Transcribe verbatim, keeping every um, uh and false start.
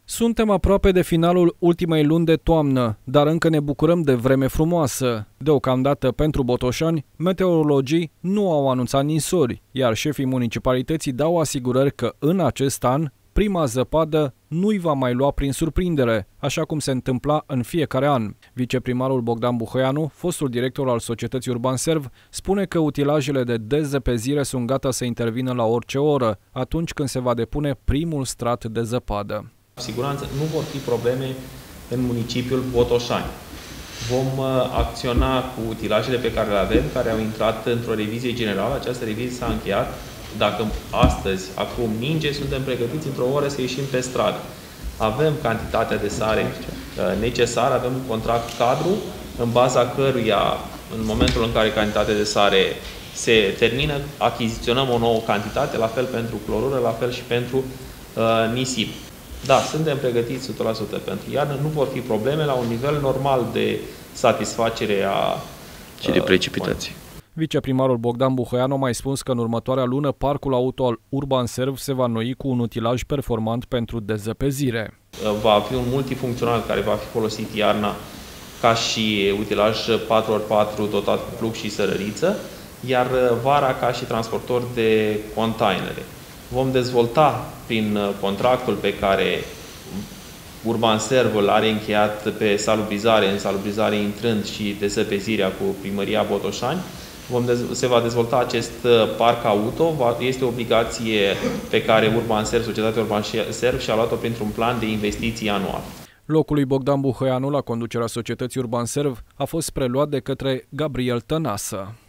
Suntem aproape de finalul ultimei luni de toamnă, dar încă ne bucurăm de vreme frumoasă. Deocamdată, pentru botoșani, meteorologii nu au anunțat ninsori, iar șefii municipalității dau asigurări că în acest an prima zăpadă nu-i va mai lua prin surprindere, așa cum se întâmpla în fiecare an. Viceprimarul Bogdan Buhoianu, fostul director al societății Urbanserv, spune că utilajele de dezăpezire sunt gata să intervină la orice oră, atunci când se va depune primul strat de zăpadă. Cu siguranță nu vor fi probleme în municipiul Botoșani. Vom acționa cu utilajele pe care le avem, care au intrat într-o revizie generală. Această revizie s-a încheiat. Dacă astăzi, acum ninge, suntem pregătiți într-o oră să ieșim pe stradă. Avem cantitatea de sare necesară, avem un contract cadru, în baza căruia, în momentul în care cantitatea de sare se termină, achiziționăm o nouă cantitate, la fel pentru clorură, la fel și pentru uh, nisip. Da, suntem pregătiți o sută la sută pentru iarnă, nu vor fi probleme la un nivel normal de satisfacere a... și de precipitații. Viceprimarul Bogdan Buhoianu a mai spus că în următoarea lună parcul auto al Urbanserv se va înnoi cu un utilaj performant pentru dezăpezire. Va fi un multifuncțional care va fi folosit iarna ca și utilaj patru ori patru dotat cu plug și sărăriță, iar vara ca și transportor de containere. Vom dezvolta prin contractul pe care Urbanserv îl are încheiat pe salubrizare, în salubrizare intrând și dezăpezirea cu Primăria Botoșani, vom se va dezvolta acest parc auto. Este o obligație pe care Urbanserv, societatea Urbanserv, și-a luat-o printr-un plan de investiții anual. Locul lui Bogdan Buhoianu la conducerea societății Urbanserv a fost preluat de către Gabriel Tănasă.